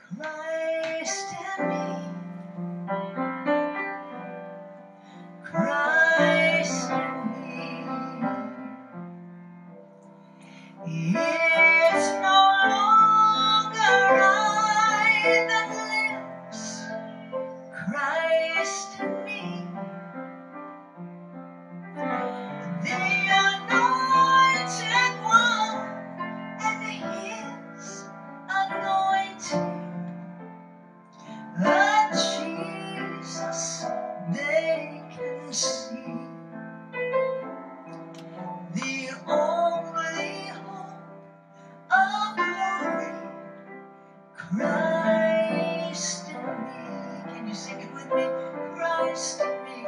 Christ in me, Christ in me. It's no longer I that lives, Christ in me. The anointed one and his anointing, the Jesus they can see, the only hope of glory, Christ in me. Can you sing it with me? Christ in me,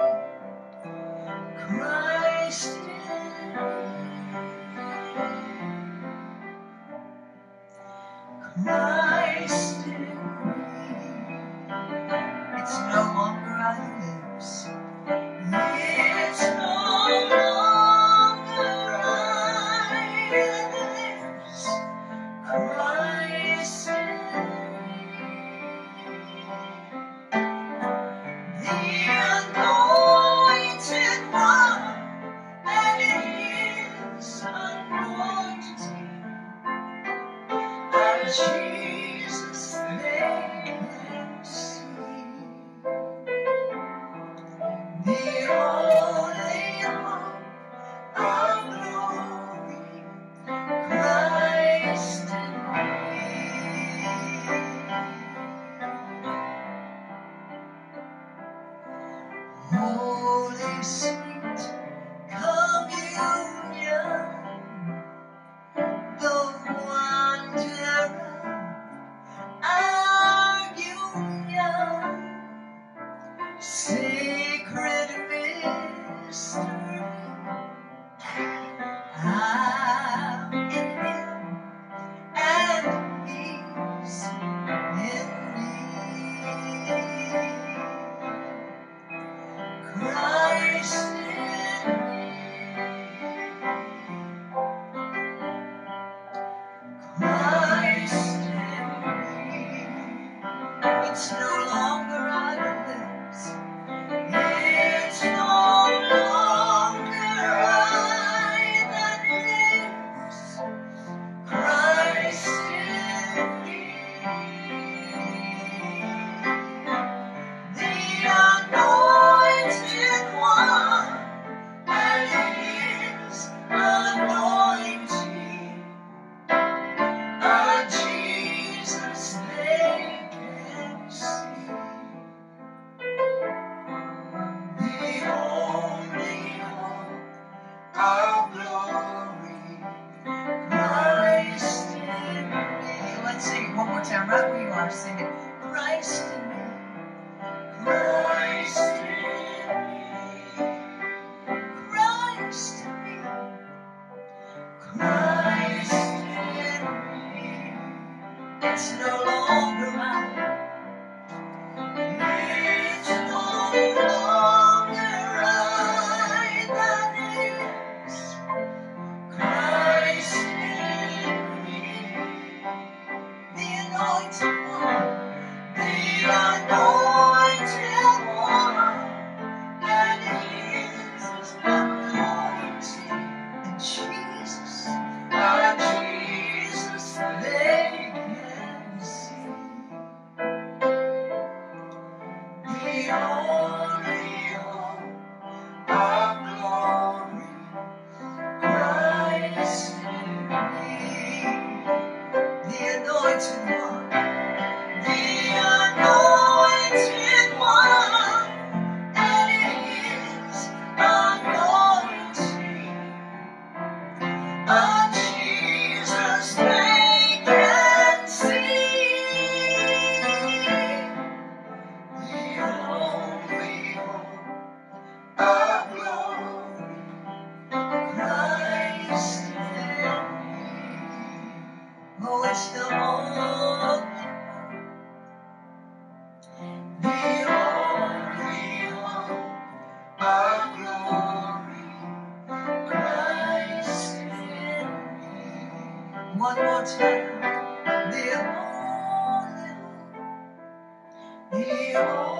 Christ in me, Christ in me. It's no longer I who lives. It's no longer I that lives, Christ in me. The anointed one and his anointing, and Jesus they can see, the only hope of glory, Christ in me. Holy sweet communion, the wonder of our union, sacred mystery, I'm in him and he's in me. Christ in me, Christ in me. It's no longer I that lives. It's no longer I that lives, Christ in me. The anointed one and his anointing, Jesus they can see, the only hope of glory, Christ in me. Let's sing it one more time, right where you are. Sing it. Christ in me, Christ in me, Christ in me, Christ in me. It's no longer I. It's no longer I that lives, Christ in me. The anointed one, the anointed one, and his anointing, and Jesus they can see, the only hope of glory, Christ in me. The anointed one, the anointed one, and his anointing, Jesus they can see, the only hope of glory, Christ in me. Oh, it's the only hope, the only hope of glory, Christ in me. One more time. The only hope you